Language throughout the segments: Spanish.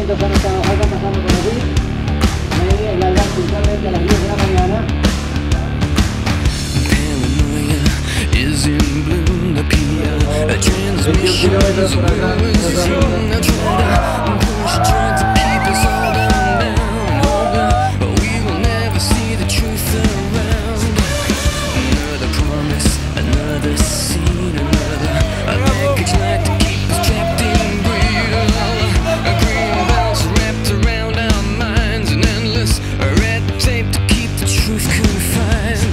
momentos han estado pasando por aquí. La edad puntualmente a las 10 de la mañana. Is in bloom, the PR transmission is a now trying to push, trying to keep us all down, but we will never see the truth around. Another promise, another scene, another package like to keep us trapped in greed. A green belts wrapped around our minds, an endless red tape to keep the truth confined.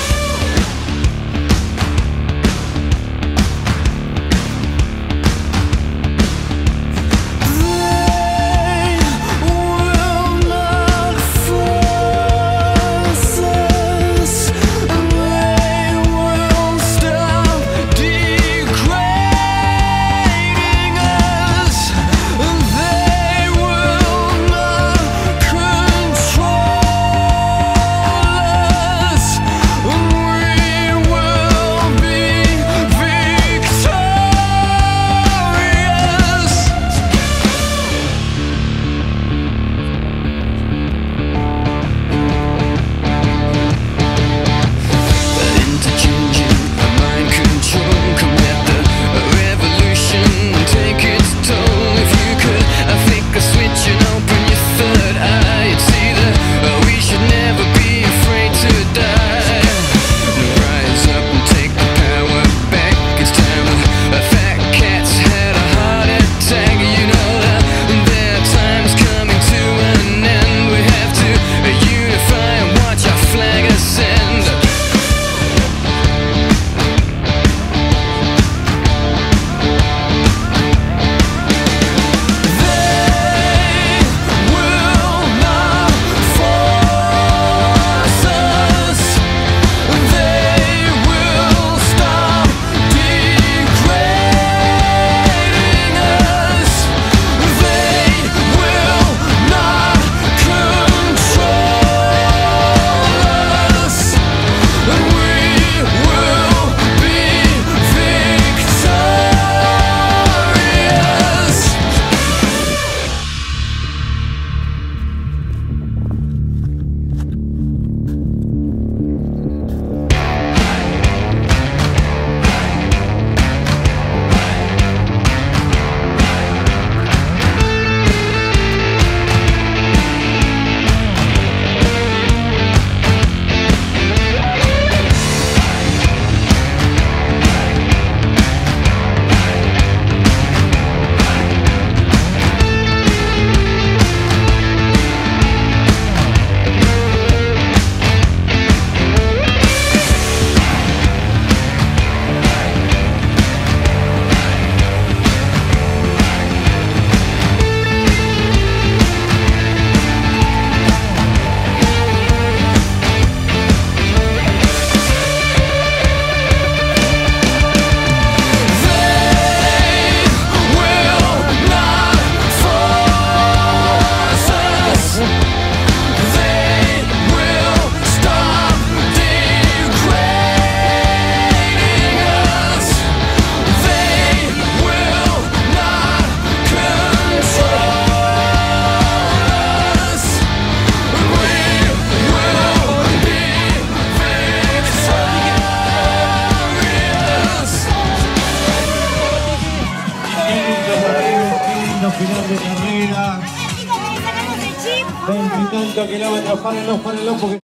Final de carrera, 20 y tantos kilómetros, párenlos porque